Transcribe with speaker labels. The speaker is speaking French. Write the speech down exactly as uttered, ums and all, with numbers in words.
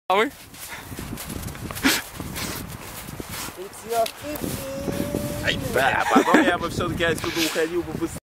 Speaker 1: Ah oui?
Speaker 2: It's your Khibiny!
Speaker 3: Ay, ba, pa ba kaya mabsyon kaya sudo kayo